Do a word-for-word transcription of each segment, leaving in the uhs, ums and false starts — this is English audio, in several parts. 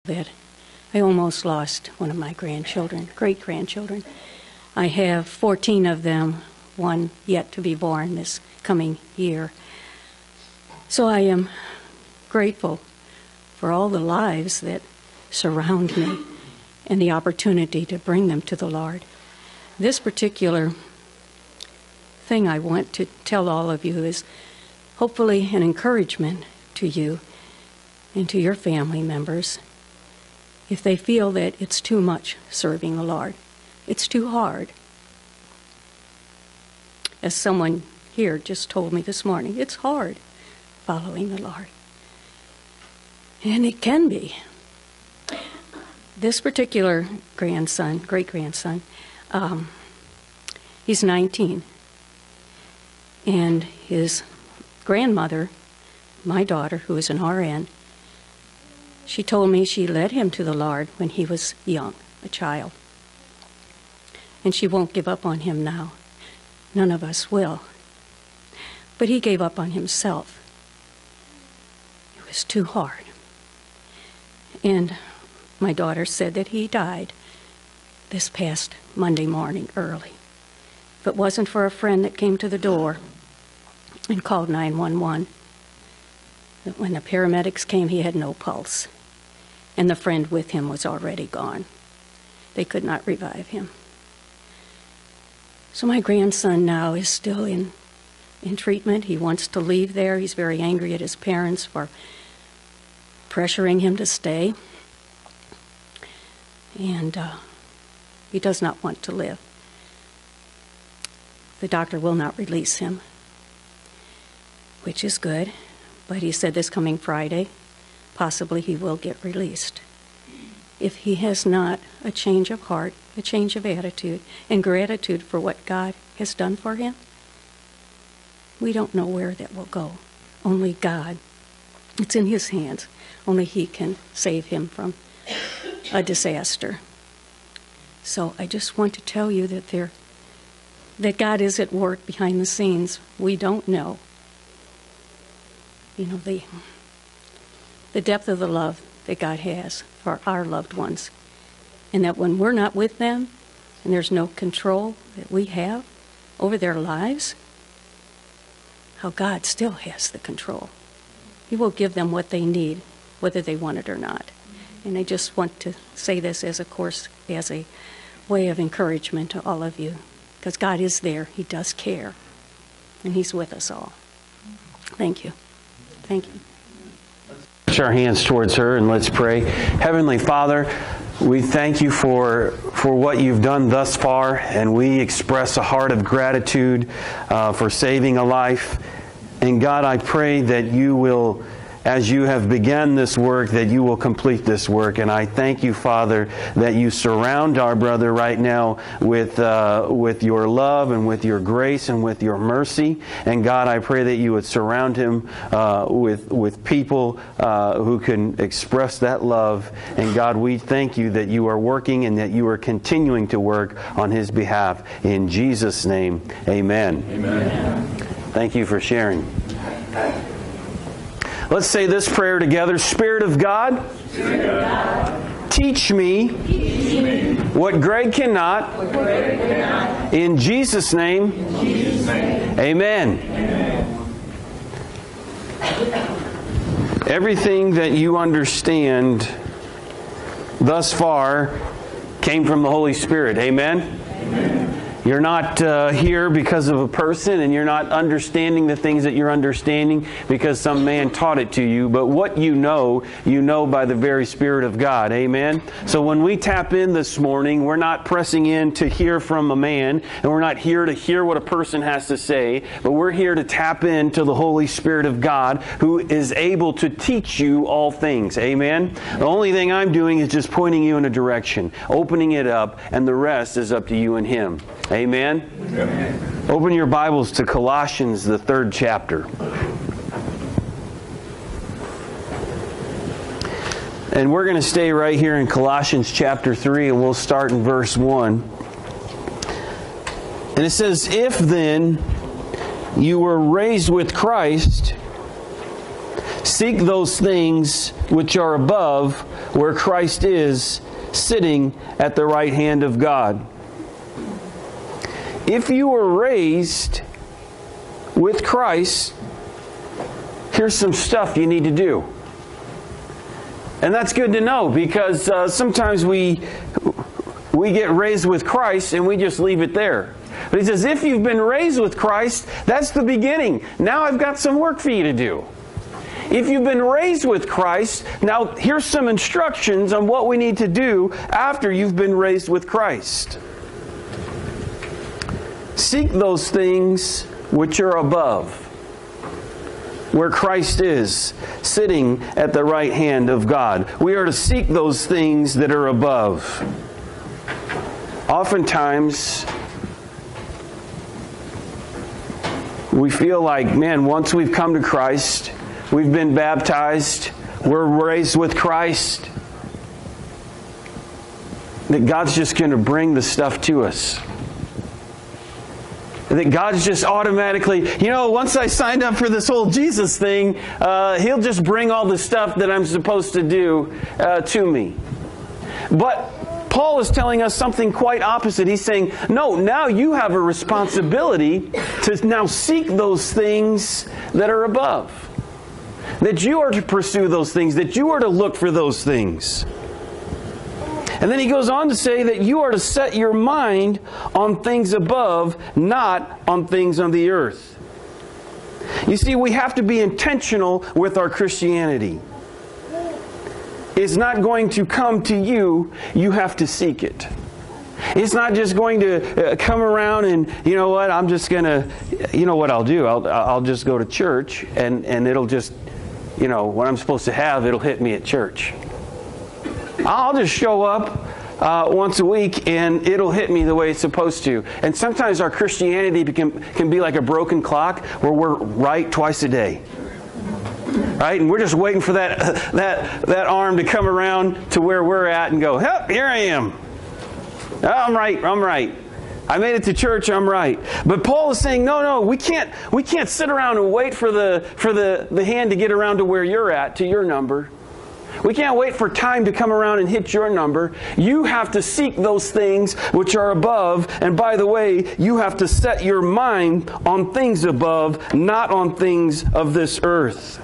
that I almost lost one of my grandchildren, great-grandchildren. I have fourteen of them, one yet to be born this coming year. So I am grateful for all the lives that surround me and the opportunity to bring them to the Lord. This particular thing I want to tell all of you is hopefully an encouragement to you and to your family members if they feel that it's too much serving the Lord. It's too hard. As someone here just told me this morning, it's hard following the Lord. And it can be. This particular grandson, great-grandson, um, he's nineteen. And his grandmother, my daughter, who is an R N, she told me she led him to the Lord when he was young, a child. And she won't give up on him now. None of us will. But he gave up on himself. It was too hard. And my daughter said that he died this past Monday morning early. If it wasn't for a friend that came to the door and called nine one one, that when the paramedics came, he had no pulse. And the friend with him was already gone. They could not revive him. So my grandson now is still in, in treatment. He wants to leave there. He's very angry at his parents for pressuring him to stay. And uh, he does not want to live. The doctor will not release him, which is good. But he said this coming Friday, possibly he will get released. If he has not a change of heart, a change of attitude, and gratitude for what God has done for him, we don't know where that will go. Only God. It's in his hands. Only he can save him from a disaster. So I just want to tell you that there, that God is at work behind the scenes. We don't know. You know, the, the depth of the love that God has for our loved ones. And that when we're not with them, and there's no control that we have over their lives, how God still has the control. He will give them what they need, whether they want it or not. And I just want to say this as a course, as a way of encouragement to all of you, because God is there. He does care, and he's with us all. Thank you. Thank you. Let's our hands towards her and let's pray. Heavenly Father, we thank you for for what you've done thus far, and we express a heart of gratitude uh, for saving a life. And God, I pray that you will, as you have begun this work, that you will complete this work. And I thank you, Father, that you surround our brother right now with uh, with your love and with your grace and with your mercy. And God, I pray that you would surround him uh, with with people uh, who can express that love. And God, we thank you that you are working and that you are continuing to work on his behalf. In Jesus' name, amen. Amen. Thank you for sharing. Let's say this prayer together. Spirit of God, Spirit of God, teach me, teach me what Greg cannot, what Greg cannot. In Jesus' name, in Jesus' name. Amen. Amen. Everything that you understand thus far came from the Holy Spirit. Amen. Amen. You're not uh, here because of a person, and you're not understanding the things that you're understanding because some man taught it to you. But what you know, you know by the very Spirit of God. Amen? So when we tap in this morning, we're not pressing in to hear from a man, and we're not here to hear what a person has to say, but we're here to tap into the Holy Spirit of God, who is able to teach you all things. Amen? The only thing I'm doing is just pointing you in a direction, opening it up, and the rest is up to you and Him. Amen? Amen. Open your Bibles to Colossians, the third chapter. And we're going to stay right here in Colossians chapter three, and we'll start in verse one. And it says, "If then you were raised with Christ, seek those things which are above, where Christ is sitting at the right hand of God. If you were raised with Christ, here's some stuff you need to do. And that's good to know, because uh, sometimes we we get raised with Christ and we just leave it there. But he says, if you've been raised with Christ, that's the beginning. Now I've got some work for you to do. If you've been raised with Christ, now here's some instructions on what we need to do after you've been raised with Christ. Seek those things which are above, where Christ is, sitting at the right hand of God. We are to seek those things that are above. Oftentimes, we feel like, man, once we've come to Christ, we've been baptized, we're raised with Christ, that God's just going to bring the stuff to us. That God's just automatically, you know, once I signed up for this whole Jesus thing, uh, He'll just bring all the stuff that I'm supposed to do uh, to me. But Paul is telling us something quite opposite. He's saying, no, now you have a responsibility to now seek those things that are above. That you are to pursue those things, that you are to look for those things. And then he goes on to say that you are to set your mind on things above, not on things on the earth. You see, we have to be intentional with our Christianity. It's not going to come to you, you have to seek it. It's not just going to come around and, you know what, I'm just going to, you know what I'll do, I'll, I'll just go to church and, and it'll just, you know, what I'm supposed to have, it'll hit me at church. I'll just show up uh, once a week and it'll hit me the way it's supposed to. And sometimes our Christianity can, can be like a broken clock where we're right twice a day. Right? And we're just waiting for that, that, that arm to come around to where we're at and go, "Yep, here I am. Oh, I'm right, I'm right. I made it to church, I'm right." But Paul is saying, no, no, we can't, we can't sit around and wait for the, for the, the hand to get around to where you're at, to your number. We can't wait for time to come around and hit your number. You have to seek those things which are above. And by the way, you have to set your mind on things above, not on things of this earth.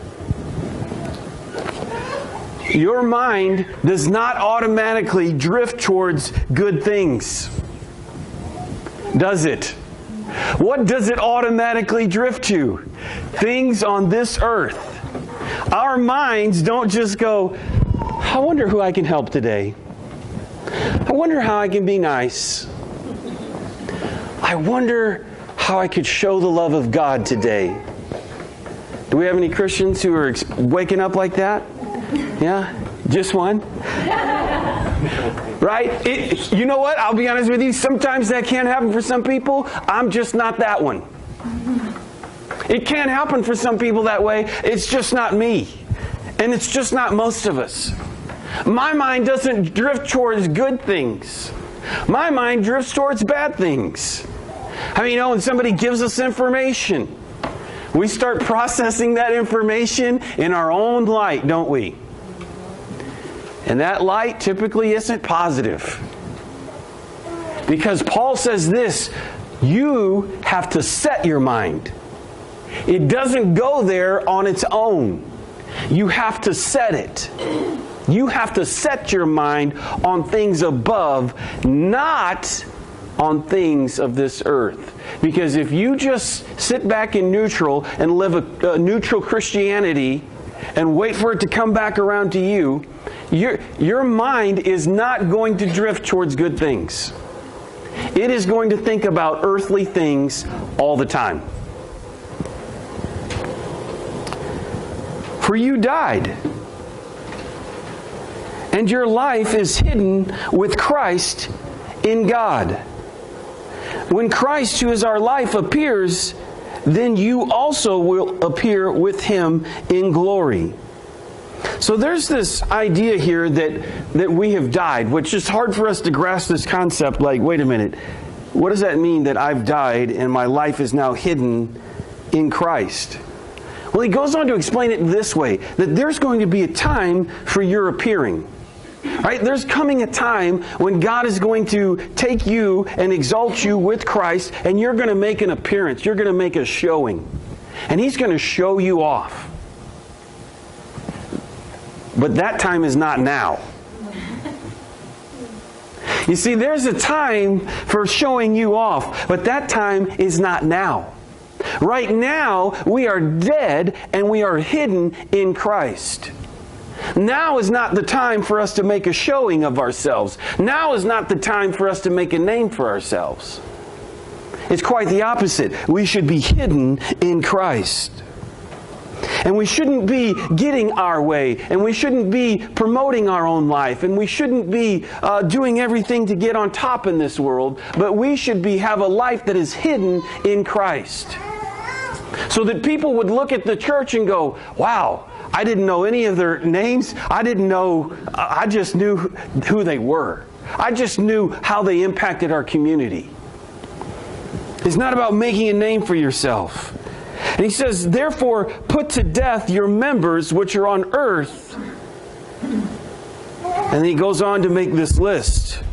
Your mind does not automatically drift towards good things, does it? What does it automatically drift to? Things on this earth. Our minds don't just go, I wonder who I can help today. I wonder how I can be nice. I wonder how I could show the love of God today. Do we have any Christians who are waking up like that? Yeah? Just one? Right? It, you know what? I'll be honest with you. Sometimes that can't happen for some people. I'm just not that one. It can't happen for some people that way. It's just not me. And it's just not most of us. My mind doesn't drift towards good things. My mind drifts towards bad things. I mean, you know, when somebody gives us information, we start processing that information in our own light, don't we? And that light typically isn't positive. Because Paul says this, you have to set your mind. It doesn't go there on its own. You have to set it. You have to set your mind on things above, not on things of this earth. Because if you just sit back in neutral and live a, a neutral Christianity and wait for it to come back around to you, your, your mind is not going to drift towards good things. It is going to think about earthly things all the time. For you died, and your life is hidden with Christ in God. When Christ, who is our life, appears, then you also will appear with Him in glory. So there's this idea here that, that we have died, which is hard for us to grasp this concept, like, wait a minute, what does that mean that I've died and my life is now hidden in Christ? Well, he goes on to explain it this way, that there's going to be a time for your appearing. Right? There's coming a time when God is going to take you and exalt you with Christ, and you're going to make an appearance. You're going to make a showing. And He's going to show you off. But that time is not now. You see, there's a time for showing you off, but that time is not now. Right now, we are dead and we are hidden in Christ. Now is not the time for us to make a showing of ourselves. Now is not the time for us to make a name for ourselves. It's quite the opposite. We should be hidden in Christ. And we shouldn't be getting our way, and we shouldn't be promoting our own life, and we shouldn't be uh, doing everything to get on top in this world, but we should be have a life that is hidden in Christ. So that people would look at the church and go, wow, I didn't know any of their names. I didn't know, I just knew who they were. I just knew how they impacted our community. It's not about making a name for yourself. And he says, therefore, put to death your members which are on earth. And then he goes on to make this list.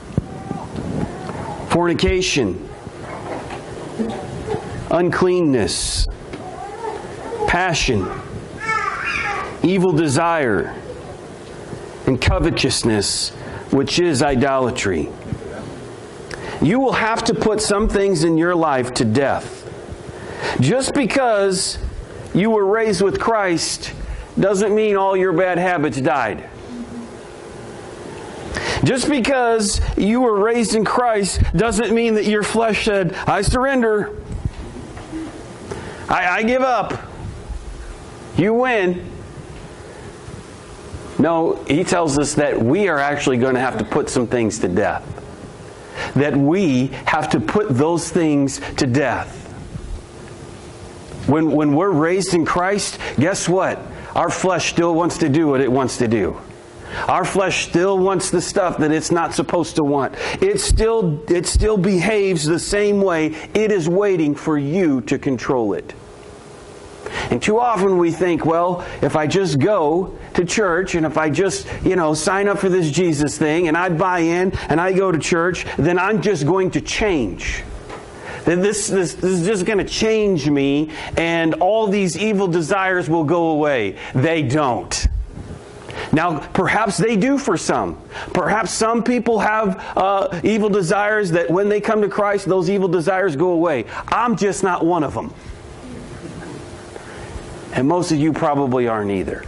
Fornication, uncleanness, passion, evil desire, and covetousness, which is idolatry. You will have to put some things in your life to death. Just because you were raised with Christ doesn't mean all your bad habits died. Just because you were raised in Christ doesn't mean that your flesh said, I surrender. I, I give up. You win. No, he tells us that we are actually going to have to put some things to death. That we have to put those things to death. When, when we're raised in Christ, guess what? Our flesh still wants to do what it wants to do. Our flesh still wants the stuff that it's not supposed to want. It still, it still behaves the same way. It is waiting for you to control it. And too often we think, well, if I just go to church and if I just, you know, sign up for this Jesus thing and I buy in and I go to church, then I'm just going to change. Then this, this, this is just going to change me and all these evil desires will go away. They don't. Now, perhaps they do for some. Perhaps some people have uh, evil desires that when they come to Christ, those evil desires go away. I'm just not one of them. And most of you probably aren't either.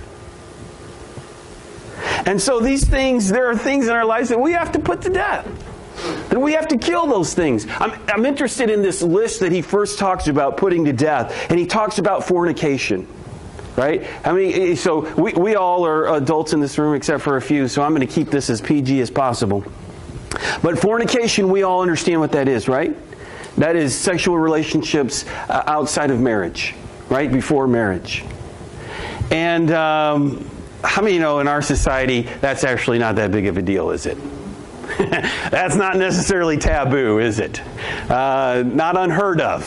And so these things, there are things in our lives that we have to put to death. That we have to kill those things. I'm, I'm interested in this list that he first talks about putting to death. And he talks about fornication. Right? I mean, so we, we all are adults in this room except for a few, so I'm going to keep this as P G as possible. But fornication, we all understand what that is, right? That is sexual relationships uh, outside of marriage, right? Before marriage. And um, how many know in our society that's actually not that big of a deal, is it? That's not necessarily taboo, is it? Uh, not unheard of.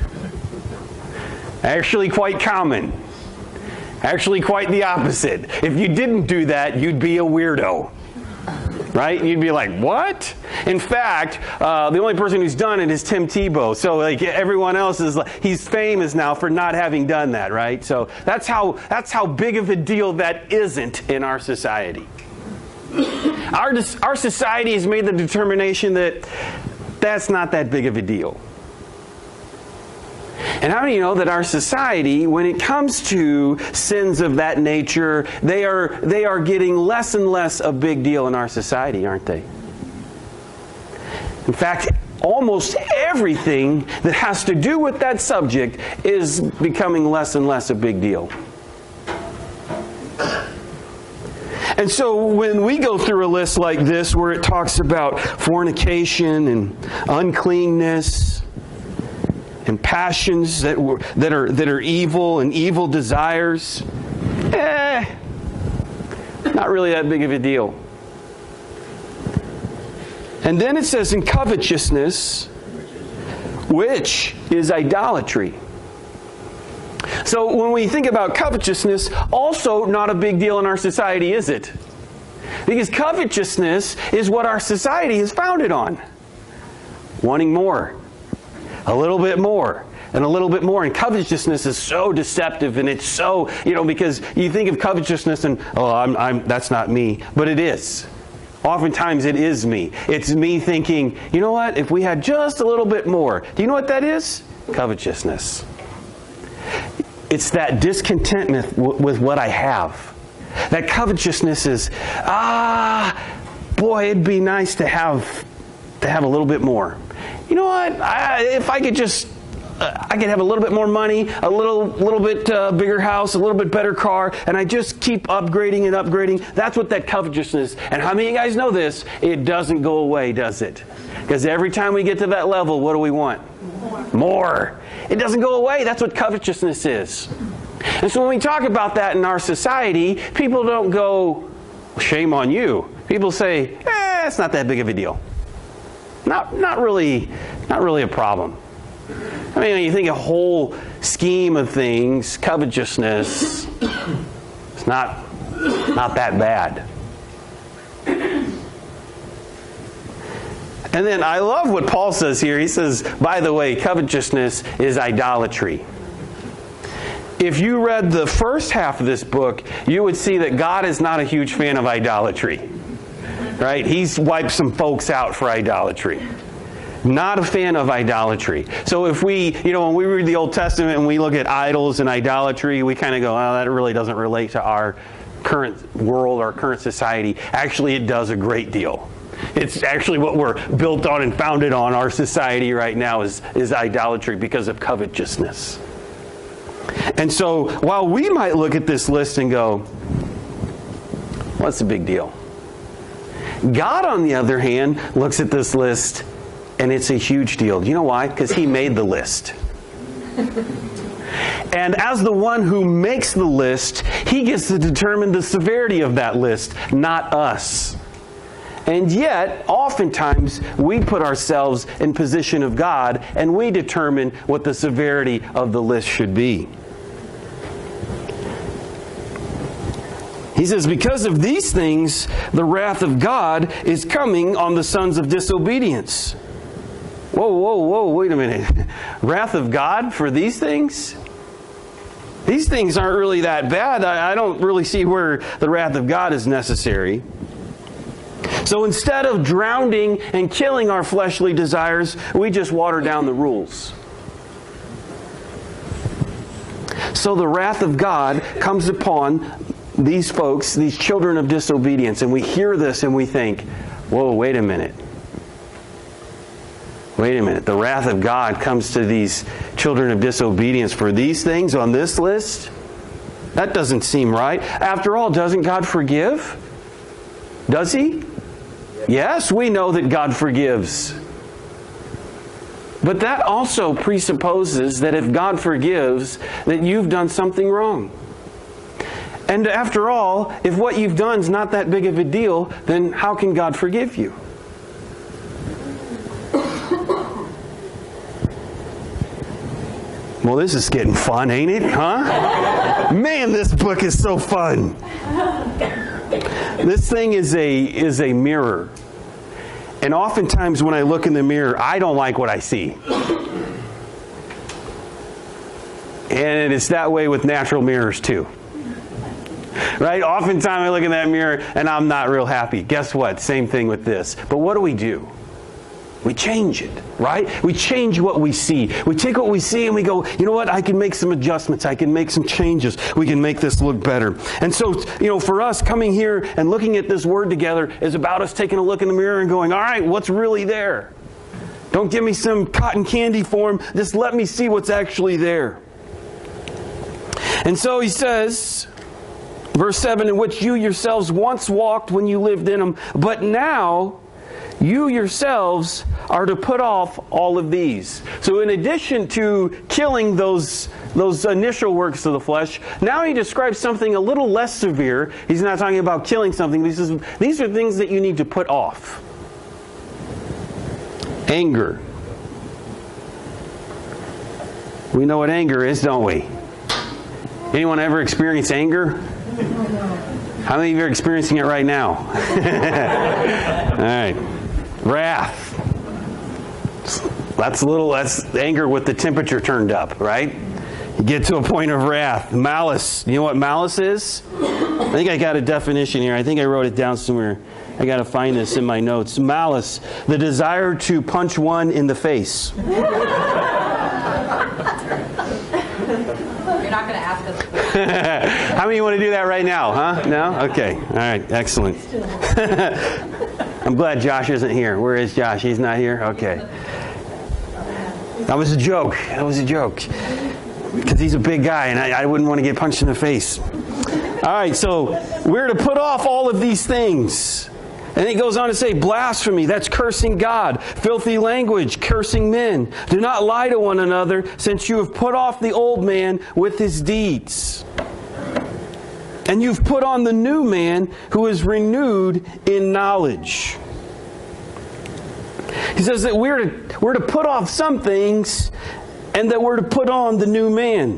Actually quite common. Actually quite the opposite. If you didn't do that, you'd be a weirdo. Right? You'd be like, what? In fact, uh, the only person who's done it is Tim Tebow. So like everyone else is like, he's famous now for not having done that, right? So that's how that's how big of a deal that isn't in our society. Our our society has made the determination that that's not that big of a deal. And how many of you know that our society, when it comes to sins of that nature, they are they are getting less and less a big deal in our society, aren't they? In fact, almost everything that has to do with that subject is becoming less and less a big deal. And so when we go through a list like this where it talks about fornication and uncleanness and passions that were, that are that are evil and evil desires, eh, not really that big of a deal. And then it says in covetousness, which is idolatry. So when we think about covetousness, also not a big deal in our society, is it? Because covetousness is what our society is founded on. Wanting more. A little bit more. And a little bit more. And covetousness is so deceptive, and it's so, you know, because you think of covetousness and, oh, I'm, I'm, that's not me. But it is. Oftentimes it is me. It's me thinking, you know what, if we had just a little bit more. Do you know what that is? Covetousness. It's that discontentment with what I have. That covetousness is, ah, boy, it'd be nice to have to have a little bit more. You know what? I, if I could just, uh, I could have a little bit more money, a little little bit uh, bigger house, a little bit better car, and I just keep upgrading and upgrading. That's what that covetousness. And how many of you guys know this? It doesn't go away, does it? Because every time we get to that level, what do we want? More. More. It doesn't go away. That's what covetousness is. And so when we talk about that in our society, people don't go, shame on you. People say, eh, it's not that big of a deal. Not, not really, not really a problem. I mean, when you think a whole scheme of things, covetousness, it's not, not that bad. And then I love what Paul says here. He says, by the way, covetousness is idolatry. If you read the first half of this book, you would see that God is not a huge fan of idolatry. Right? He's wiped some folks out for idolatry. Not a fan of idolatry. So if we, you know, when we read the Old Testament and we look at idols and idolatry, we kind of go, oh, that really doesn't relate to our current world, our current society. Actually, it does a great deal. It's actually what we're built on and founded on. Our society right now is, is idolatry because of covetousness. And so while we might look at this list and go, what's the big deal? God, on the other hand, looks at this list and it's a huge deal. Do you know why? Because He made the list. And as the one who makes the list, He gets to determine the severity of that list, not us. And yet, oftentimes, we put ourselves in position of God and we determine what the severity of the list should be. He says, because of these things, the wrath of God is coming on the sons of disobedience. Whoa, whoa, whoa, wait a minute. Wrath of God for these things? These things aren't really that bad. I, I don't really see where the wrath of God is necessary. So instead of drowning and killing our fleshly desires, we just water down the rules. So the wrath of God comes upon these folks, these children of disobedience, and we hear this and we think, whoa, wait a minute. Wait a minute. The wrath of God comes to these children of disobedience for these things on this list? That doesn't seem right. After all, doesn't God forgive? Does He? Yes, we know that God forgives. But that also presupposes that if God forgives, that you've done something wrong. And after all, if what you've done is not that big of a deal, then how can God forgive you? Well, this is getting fun, ain't it? Huh? Man, this book is so fun. This thing is a is a mirror. And oftentimes when I look in the mirror, I don't like what I see. And it's that way with natural mirrors too. Right? Oftentimes I look in that mirror and I'm not real happy. Guess what? Same thing with this. But what do we do? We change it, right? We change what we see. We take what we see and we go, you know what? I can make some adjustments. I can make some changes. We can make this look better. And so, you know, for us, coming here and looking at this word together is about us taking a look in the mirror and going, all right, what's really there? Don't give me some cotton candy form. Just let me see what's actually there. And so he says, verse seven, in which you yourselves once walked when you lived in them, but now you yourselves are to put off all of these. So in addition to killing those, those initial works of the flesh, now he describes something a little less severe. He's not talking about killing something. He says, these are things that you need to put off. Anger. We know what anger is, don't we? Anyone ever experience anger? How many of you are experiencing it right now? All right. Wrath. That's a little, that's anger with the temperature turned up, right? You get to a point of wrath. Malice. You know what malice is? I think I got a definition here. I think I wrote it down somewhere. I got to find this in my notes. Malice, the desire to punch one in the face. You're not going to ask us. How many want to do that right now, huh? No? Okay. All right. Excellent. I'm glad Josh isn't here. Where is Josh? He's not here? Okay. That was a joke. That was a joke. Because he's a big guy, and I, I wouldn't want to get punched in the face. All right, so we're to put off all of these things. And it goes on to say, blasphemy, that's cursing God. Filthy language, cursing men. Do not lie to one another, since you have put off the old man with his deeds. And you've put on the new man, who is renewed in knowledge. He says that we're to, we're to put off some things, and that we're to put on the new man.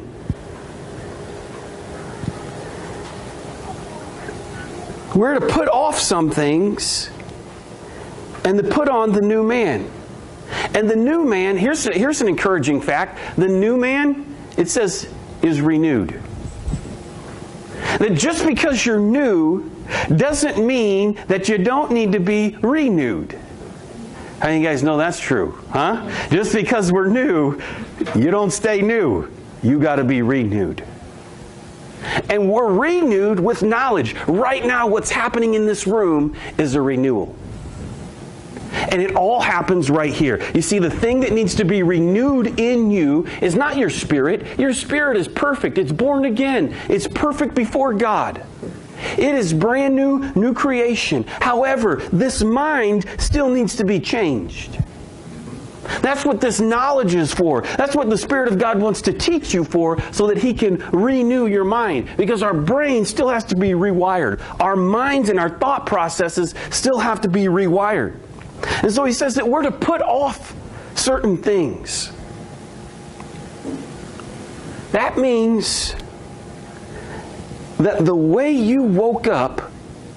We're to put off some things and to put on the new man. And the new man, here's, here's an encouraging fact. The new man, it says, is renewed. That just because you're new doesn't mean that you don't need to be renewed. How many of you guys know that's true? Huh? Just because we're new, you don't stay new. You got to be renewed. And we're renewed with knowledge. Right now, what's happening in this room is a renewal. And it all happens right here. You see, the thing that needs to be renewed in you is not your spirit. Your spirit is perfect. It's born again. It's perfect before God. It is brand new, new creation. However, this mind still needs to be changed. That's what this knowledge is for. That's what the Spirit of God wants to teach you for, so that He can renew your mind. Because our brain still has to be rewired. Our minds and our thought processes still have to be rewired. And so He says that we're to put off certain things. That means that the way you woke up,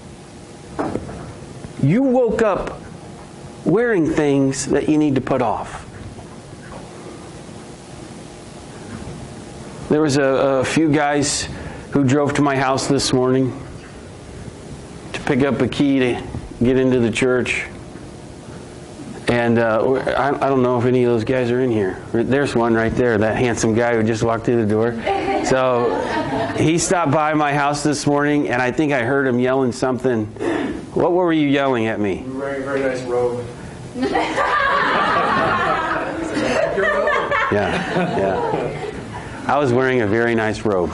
you woke up wearing things that you need to put off. There was a, a few guys who drove to my house this morning to pick up a key to get into the church. And uh, I, I don't know if any of those guys are in here. There's one right there, that handsome guy who just walked through the door. So he stopped by my house this morning, and I think I heard him yelling something. What were you yelling at me? You're wearing a very nice robe. Yeah, yeah. I was wearing a very nice robe.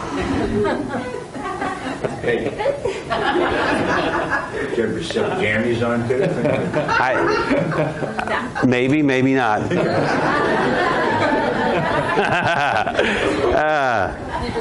Hey. Did you ever slip jammies on too? I, maybe, maybe not. uh,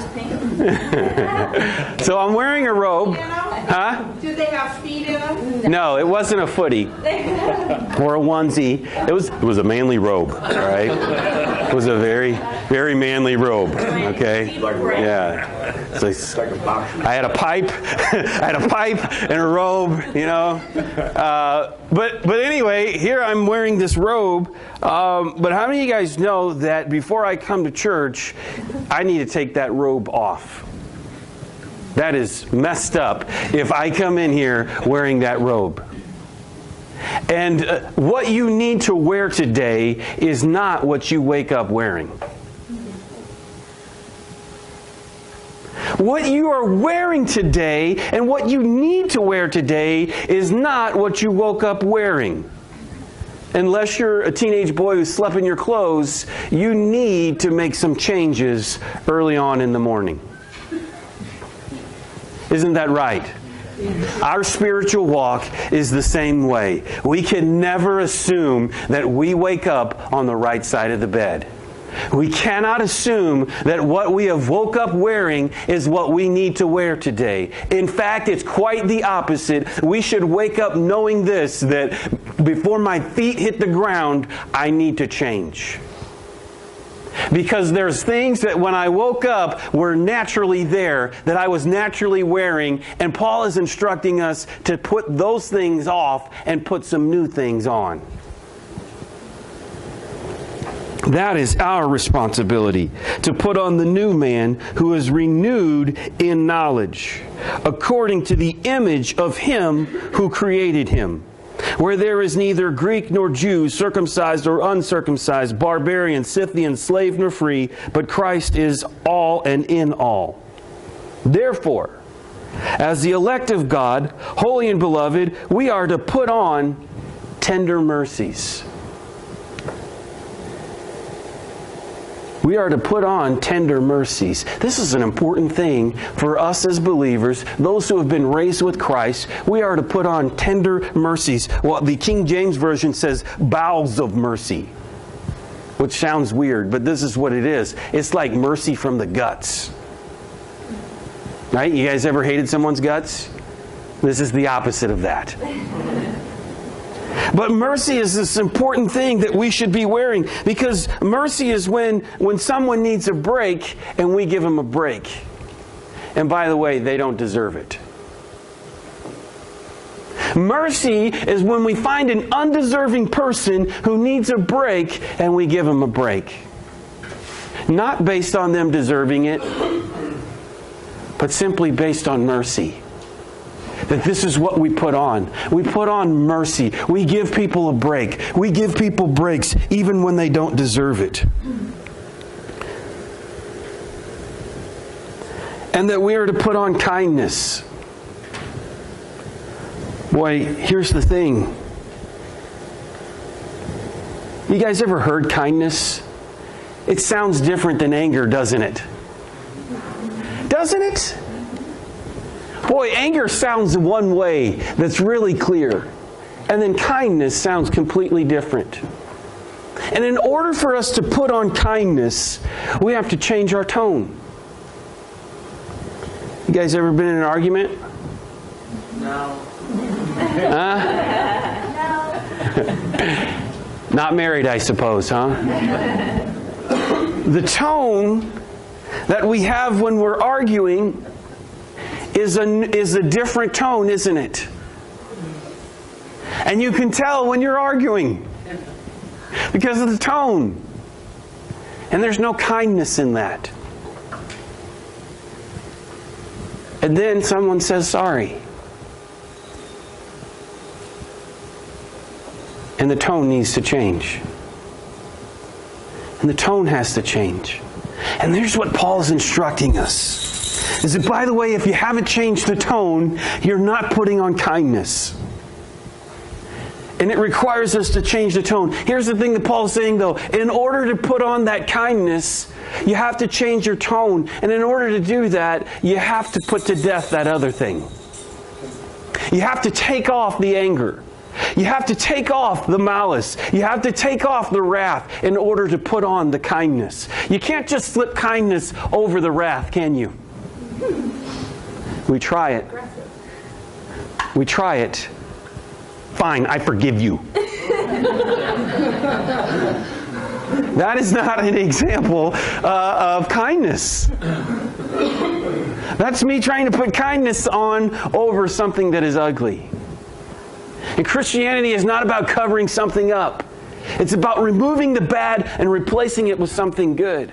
so I'm wearing a robe. Huh? Do they have feet in them? No, it wasn't a footy or a onesie. It was it was a manly robe, all right? It was a very, very manly robe, okay? Yeah. So I had a pipe, I had a pipe and a robe, you know. Uh, but but anyway, here I'm wearing this robe. Um, but how many of you guys know that before I come to church, I need to take that robe off? That is messed up if I come in here wearing that robe. And uh, what you need to wear today is not what you wake up wearing. What you are wearing today and what you need to wear today is not what you woke up wearing. Unless you're a teenage boy who slept in your clothes, you need to make some changes early on in the morning. Isn't that right? Our spiritual walk is the same way. We can never assume that we wake up on the right side of the bed. We cannot assume that what we have woke up wearing is what we need to wear today. In fact, it's quite the opposite. We should wake up knowing this, that before my feet hit the ground, I need to change. Because there's things that when I woke up were naturally there, that I was naturally wearing, and Paul is instructing us to put those things off and put some new things on. That is our responsibility, to put on the new man who is renewed in knowledge, according to the image of Him who created him. Where there is neither Greek nor Jew, circumcised or uncircumcised, barbarian, Scythian, slave nor free, but Christ is all and in all. Therefore, as the elect of God, holy and beloved, we are to put on tender mercies. We are to put on tender mercies. This is an important thing for us as believers, those who have been raised with Christ. We are to put on tender mercies. Well, the King James Version says bowels of mercy, which sounds weird, but this is what it is. It's like mercy from the guts. Right? You guys ever hated someone's guts? This is the opposite of that. But mercy is this important thing that we should be wearing, because mercy is when, when someone needs a break and we give them a break. And by the way, they don't deserve it. Mercy is when we find an undeserving person who needs a break and we give them a break. Not based on them deserving it, but simply based on mercy. That this is what we put on. We put on mercy. We give people a break. We give people breaks even when they don't deserve it. And that we are to put on kindness. Boy, here's the thing. You guys ever heard kindness? It sounds different than anger, doesn't it? Doesn't it? Boy, anger sounds one way that's really clear. And then kindness sounds completely different. And in order for us to put on kindness, we have to change our tone. You guys ever been in an argument? No. Huh? No. Not married, I suppose, huh? The tone that we have when we're arguing is a, is a different tone, isn't it? And you can tell when you're arguing because of the tone. And there's no kindness in that. And then someone says sorry. And the tone needs to change. And the tone has to change. And there's what Paul's instructing us. Is that, by the way, if you haven't changed the tone, you're not putting on kindness. And it requires us to change the tone. Here's the thing that Paul's saying, though. In order to put on that kindness, you have to change your tone. And in order to do that, you have to put to death that other thing. You have to take off the anger. You have to take off the malice. You have to take off the wrath in order to put on the kindness. You can't just slip kindness over the wrath, can you? We try it. We try it. Fine, I forgive you. That is not an example uh, of kindness. That's me trying to put kindness on over something that is ugly. And Christianity is not about covering something up. It's about removing the bad and replacing it with something good.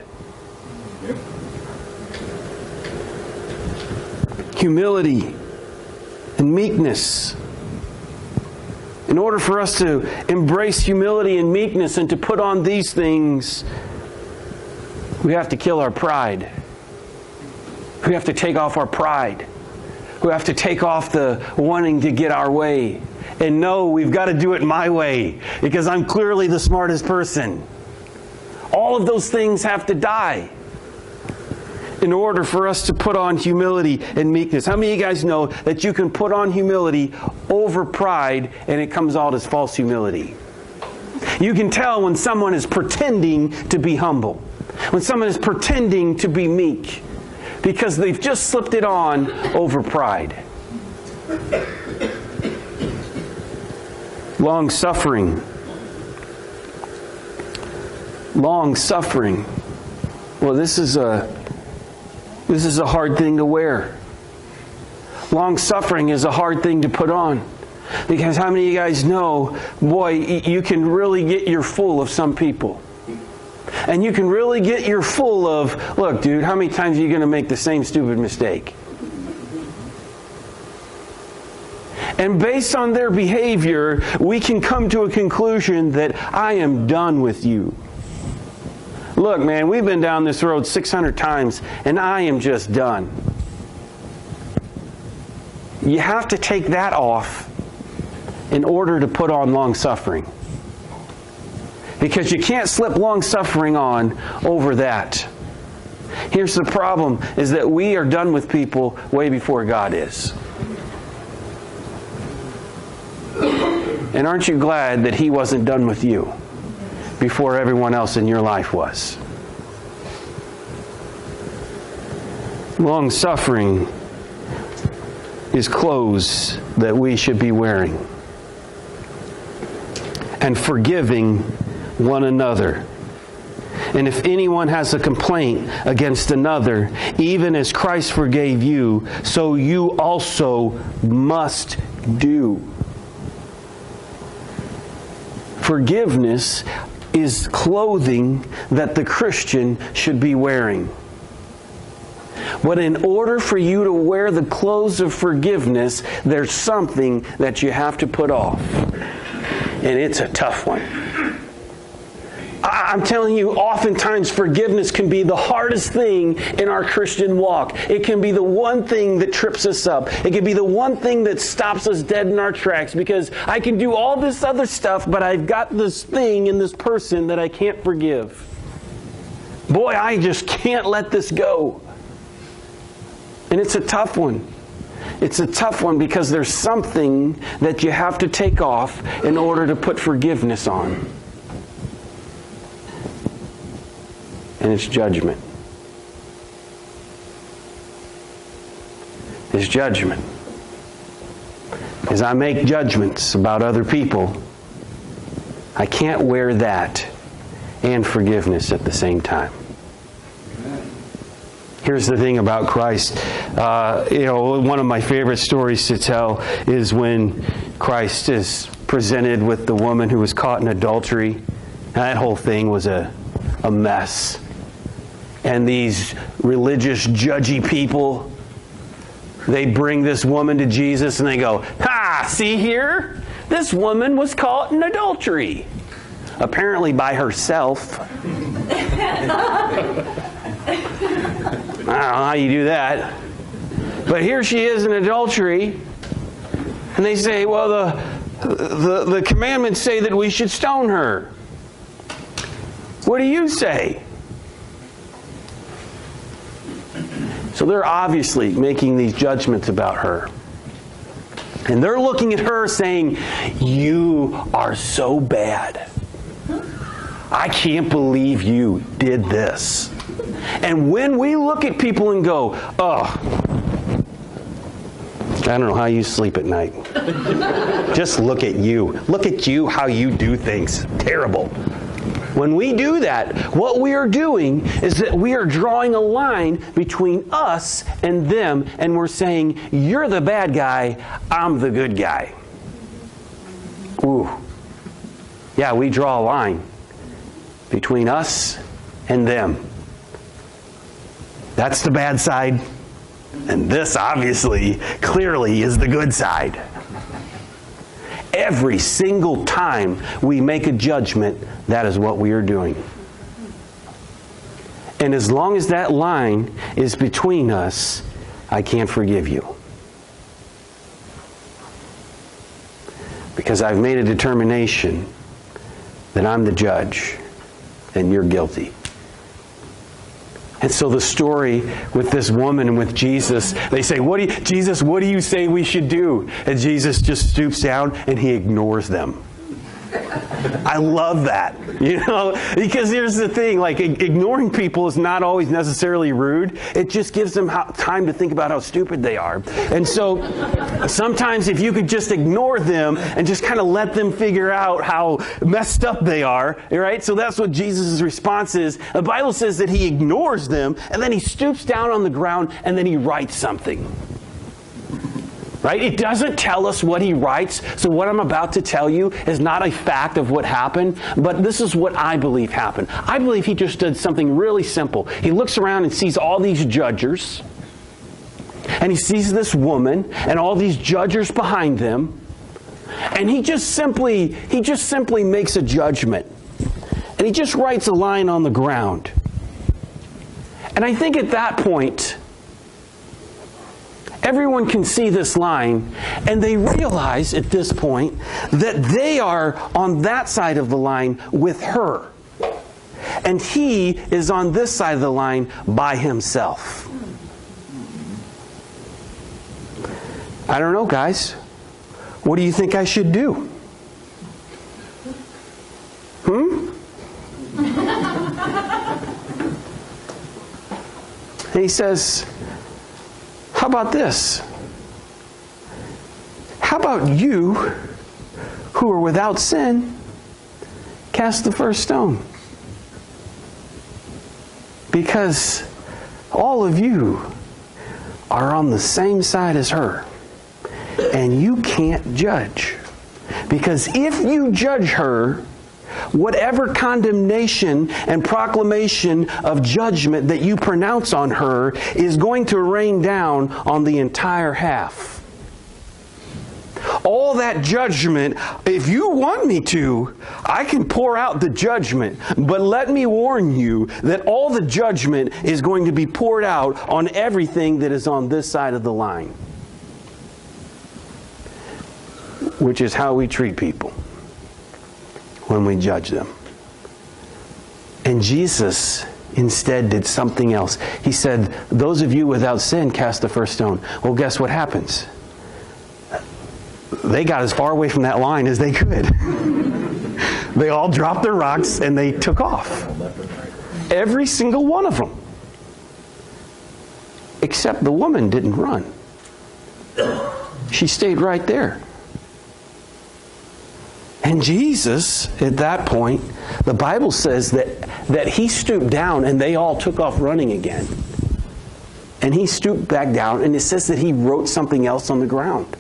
Humility and meekness. In order for us to embrace humility and meekness and to put on these things, we have to kill our pride. We have to take off our pride. We have to take off the wanting to get our way. And no, we've got to do it my way because I'm clearly the smartest person. All of those things have to die in order for us to put on humility and meekness. How many of you guys know that you can put on humility over pride and it comes out as false humility? You can tell when someone is pretending to be humble, when someone is pretending to be meek, because they've just slipped it on over pride. Long suffering. Long suffering. Well, this is a this is a hard thing to wear. Long suffering is a hard thing to put on. Because how many of you guys know, boy, you can really get your full of some people. And you can really get your full of, look, dude, how many times are you going to make the same stupid mistake? And based on their behavior, we can come to a conclusion that I am done with you. Look, man, we've been down this road six hundred times, and I am just done. You have to take that off in order to put on long suffering. Because you can't slip long suffering on over that. Here's the problem, is that we are done with people way before God is. And aren't you glad that He wasn't done with you before everyone else in your life was? Long suffering is clothes that we should be wearing. And forgiving one another. And if anyone has a complaint against another, even as Christ forgave you, so you also must do. Forgiveness is clothing that the Christian should be wearing. But in order for you to wear the clothes of forgiveness, there's something that you have to put off. And it's a tough one. I'm telling you, oftentimes forgiveness can be the hardest thing in our Christian walk. It can be the one thing that trips us up. It can be the one thing that stops us dead in our tracks, because I can do all this other stuff, but I've got this thing in this person that I can't forgive. Boy, I just can't let this go. And it's a tough one. It's a tough one because there's something that you have to take off in order to put forgiveness on. And it's judgment. It's judgment. As I make judgments about other people, I can't wear that and forgiveness at the same time. Here's the thing about Christ. Uh, you know, one of my favorite stories to tell is when Christ is presented with the woman who was caught in adultery. That whole thing was a, a mess. And these religious, judgy people, they bring this woman to Jesus and they go, "Ha! See here? This woman was caught in adultery." Apparently by herself. I don't know how you do that. But here she is in adultery. And they say, well, the, the, the commandments say that we should stone her. What do you say? So they're obviously making these judgments about her. And they're looking at her saying, you are so bad. I can't believe you did this. And when we look at people and go, oh, I don't know how you sleep at night. Just look at you. Look at you, how you do things. Terrible. When we do that, what we are doing is that we are drawing a line between us and them, and we're saying, you're the bad guy, I'm the good guy. Ooh. Yeah, we draw a line between us and them. That's the bad side, and this obviously, clearly is the good side. Every single time we make a judgment, that is what we are doing. And as long as that line is between us, I can't forgive you. Because I've made a determination that I'm the judge and you're guilty. And so the story with this woman and with Jesus, they say, "What do you, Jesus, what do you say we should do?" And Jesus just stoops down and he ignores them. I love that, you know, because here's the thing, like ignoring people is not always necessarily rude. It just gives them how, time to think about how stupid they are. And so sometimes if you could just ignore them and just kind of let them figure out how messed up they are, right? So that's what Jesus' response is. The Bible says that he ignores them and then he stoops down on the ground and then he writes something. Right? It doesn't tell us what he writes. So what I'm about to tell you is not a fact of what happened, but this is what I believe happened. I believe he just did something really simple. He looks around and sees all these judges, and he sees this woman and all these judges behind them, and he just simply he just simply makes a judgment. And he just writes a line on the ground. And I think at that point, everyone can see this line, and they realize at this point that they are on that side of the line with her. And he is on this side of the line by himself. I don't know, guys. What do you think I should do? Hmm? And he says, how about this? How about you, who are without sin, cast the first stone? Because all of you are on the same side as her. And you can't judge. Because if you judge her, whatever condemnation and proclamation of judgment that you pronounce on her is going to rain down on the entire half. All that judgment, if you want me to, I can pour out the judgment. But let me warn you that all the judgment is going to be poured out on everything that is on this side of the line. Which is how we treat people when we judge them. And Jesus instead did something else. He said, those of you without sin, cast the first stone. Well, guess what happens? They got as far away from that line as they could. They all dropped their rocks and they took off. Every single one of them. Except the woman didn't run. She stayed right there. And Jesus, at that point, the Bible says that, that he stooped down and they all took off running again. And he stooped back down and it says that he wrote something else on the ground.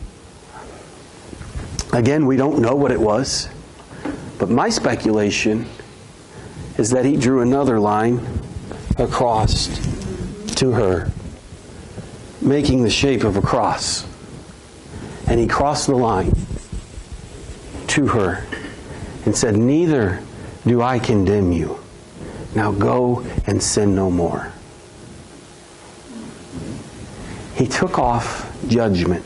Again, we don't know what it was. But my speculation is that he drew another line across to her, making the shape of a cross. And he crossed the line to her and said, neither do I condemn you. Now go and sin no more. He took off judgment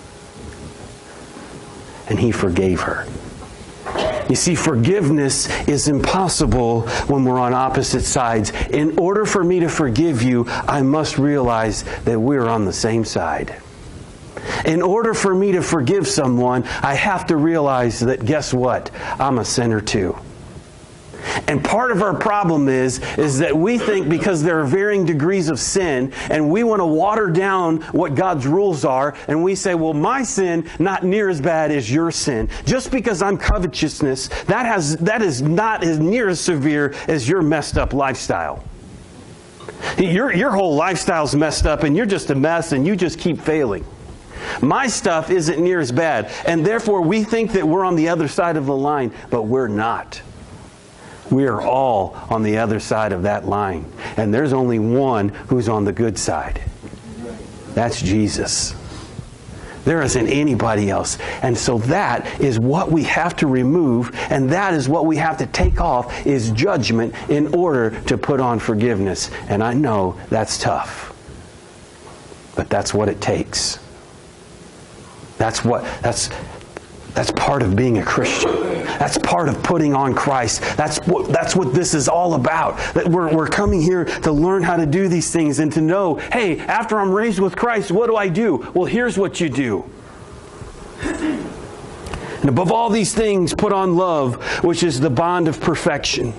and he forgave her. You see, forgiveness is impossible when we're on opposite sides. In order for me to forgive you, I must realize that we're on the same side. In order for me to forgive someone, I have to realize that, guess what? I'm a sinner too. And part of our problem is, is that we think because there are varying degrees of sin, and we want to water down what God's rules are, and we say, well, my sin, not near as bad as your sin. Just because I'm covetousness, that has that is not as near as severe as your messed up lifestyle. Your, your whole lifestyle's messed up, and you're just a mess, and you just keep failing. My stuff isn't near as bad, and therefore we think that we're on the other side of the line, but we're not. We are all on the other side of that line. And there's only one who's on the good side. That's Jesus. There isn't anybody else. And so that is what we have to remove, and that is what we have to take off, is judgment in order to put on forgiveness. And I know that's tough. But that's what it takes. That's what that's That's part of being a Christian. That's part of putting on Christ. That's what, that's what this is all about. That we're, we're coming here to learn how to do these things and to know, hey, after I'm raised with Christ, what do I do? Well, here's what you do. And above all these things, put on love, which is the bond of perfection.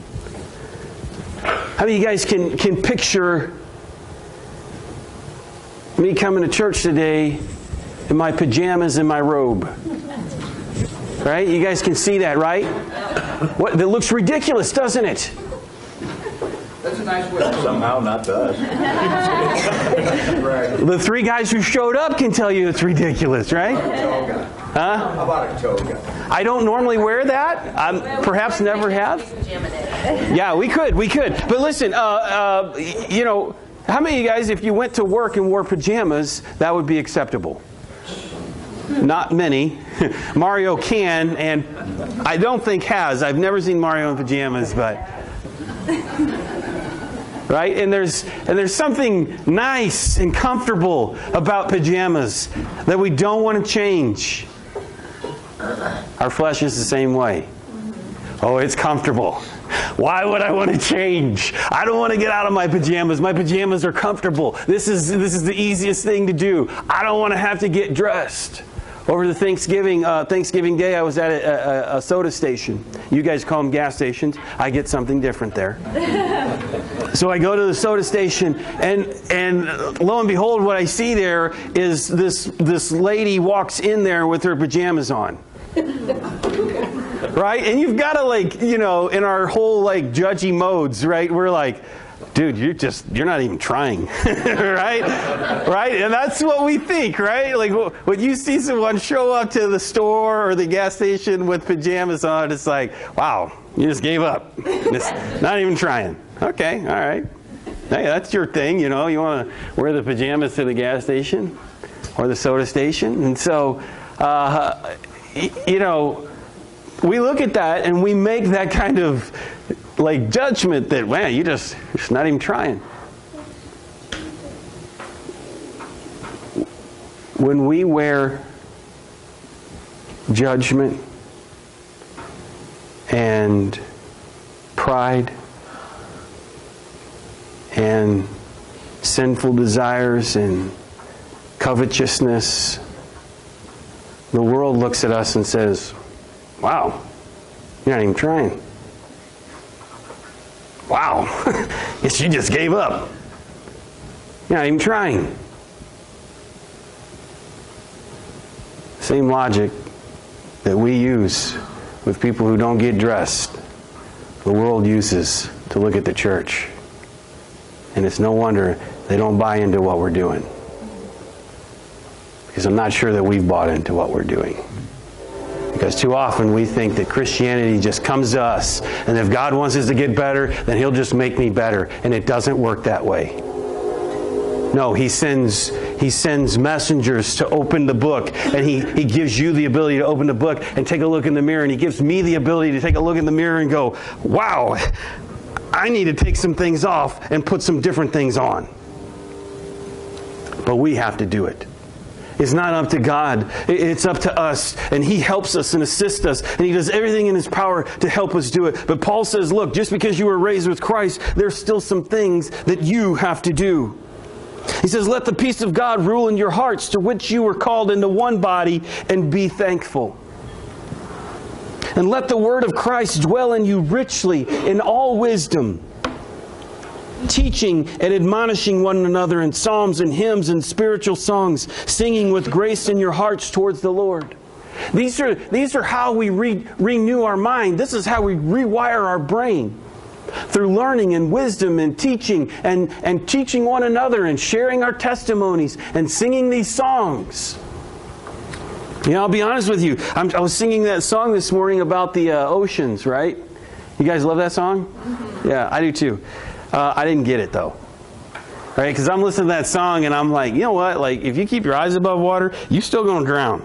How many of you guys can, can picture me coming to church today in my pajamas and my robe? Right? You guys can see that, right? What, that looks ridiculous, doesn't it? That's a nice way. Somehow, not to us. Right. The three guys who showed up can tell you it's ridiculous, right? Toga. Huh? How about a toga? I don't normally wear that. I perhaps never have. Yeah, we could, we could. But listen, uh, uh, you know, how many of you guys, if you went to work and wore pajamas, that would be acceptable? Not many. Mario can, and I don't think has. I've never seen Mario in pajamas, but... Right? And there's and there's something nice and comfortable about pajamas that we don't want to change. Our flesh is the same way. Oh, it's comfortable. Why would I want to change? I don't want to get out of my pajamas. My pajamas are comfortable. This is this is the easiest thing to do. I don't want to have to get dressed. Over the Thanksgiving uh, Thanksgiving Day, I was at a, a, a soda station. You guys call them gas stations. I get something different there. So I go to the soda station, and and lo and behold, what I see there is this this lady walks in there with her pajamas on. Right? And you've got to, like, you know, in our whole, like, judgy modes, right? We're like, dude, you're just, you're not even trying. Right? Right? And that's what we think, right? Like, when you see someone show up to the store or the gas station with pajamas on, it's like, wow, you just gave up. Just not even trying. Okay, all right. Hey, that's your thing, you know. You want to wear the pajamas to the gas station or the soda station. And so, uh, you know, we look at that and we make that kind of, like, judgment that, man, you just, you're just not even trying. When we wear judgment and pride and sinful desires and covetousness, the world looks at us and says, wow, you're not even trying. Wow, yes, you just gave up. You're not even trying. Same logic that we use with people who don't get dressed, the world uses to look at the church. And it's no wonder they don't buy into what we're doing. Because I'm not sure that we've bought into what we're doing. Because too often we think that Christianity just comes to us, and if God wants us to get better, then He'll just make me better. And it doesn't work that way. No, He sends He sends messengers to open the book, and He, he gives you the ability to open the book and take a look in the mirror, and He gives me the ability to take a look in the mirror and go, wow, I need to take some things off and put some different things on. But we have to do it. It's not up to God. It's up to us. And He helps us and assists us. And He does everything in His power to help us do it. But Paul says, look, just because you were raised with Christ, there's still some things that you have to do. He says, let the peace of God rule in your hearts, to which you were called into one body, and be thankful. And let the word of Christ dwell in you richly in all wisdom, teaching and admonishing one another in psalms and hymns and spiritual songs, singing with grace in your hearts towards the Lord. These are, these are how we re, renew our mind. This is how we rewire our brain. Through learning and wisdom and teaching and, and teaching one another and sharing our testimonies and singing these songs. You know, I'll be honest with you. I'm, I was singing that song this morning about the uh, oceans, right? You guys love that song? Mm-hmm. Yeah, I do too. Uh, I didn't get it though. Right? Because I'm listening to that song and I'm like, you know what? Like, if you keep your eyes above water, you're still going to drown.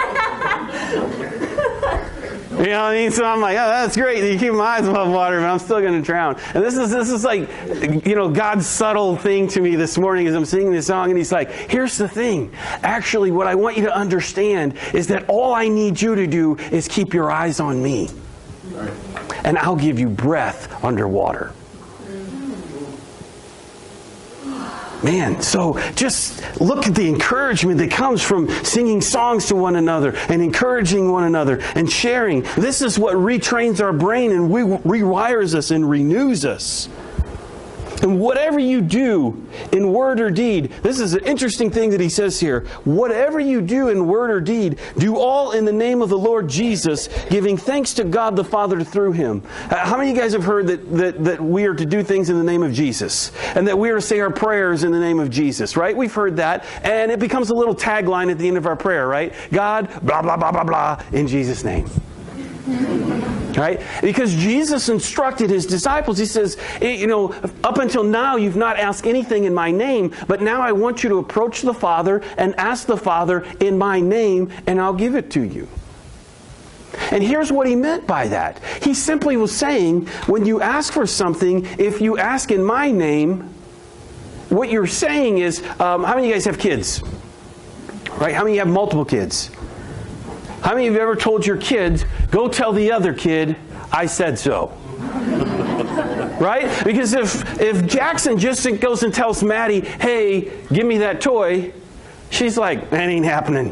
You know what I mean? So I'm like, oh, that's great. You keep my eyes above water, but I'm still going to drown. And this is this is like, you know, God's subtle thing to me this morning as I'm singing this song. And He's like, here's the thing. Actually, what I want you to understand is that all I need you to do is keep your eyes on me. And I'll give you breath underwater. Man, so just look at the encouragement that comes from singing songs to one another and encouraging one another and sharing. This is what retrains our brain and re- rewires us and renews us. And whatever you do in word or deed, this is an interesting thing that he says here. Whatever you do in word or deed, do all in the name of the Lord Jesus, giving thanks to God the Father through Him. Uh, how many of you guys have heard that, that, that we are to do things in the name of Jesus? And that we are to say our prayers in the name of Jesus, right? We've heard that. And it becomes a little tagline at the end of our prayer, right? God, blah, blah, blah, blah, blah, in Jesus' name. Right? Because Jesus instructed His disciples. He says, you know, up until now you've not asked anything in my name, but now I want you to approach the Father and ask the Father in my name, and I'll give it to you. And here's what He meant by that. He simply was saying, when you ask for something, if you ask in my name, what you're saying is, um, how many of you guys have kids? Right? How many of you have multiple kids? How many of you have ever told your kids, go tell the other kid, I said so? Right? Because if, if Jackson just goes and tells Maddie, hey, give me that toy, she's like, that ain't happening.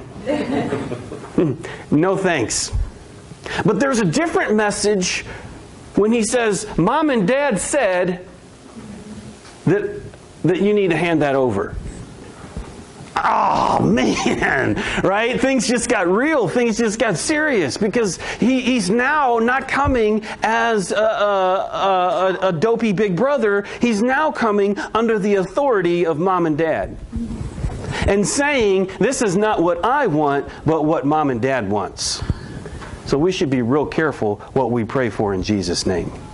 No thanks. But there's a different message when he says, Mom and Dad said that, that you need to hand that over. Oh, man, right? Things just got real. Things just got serious because he, he's now not coming as a, a, a, a dopey big brother. He's now coming under the authority of Mom and Dad and saying, this is not what I want, but what Mom and Dad wants. So we should be real careful what we pray for in Jesus' name.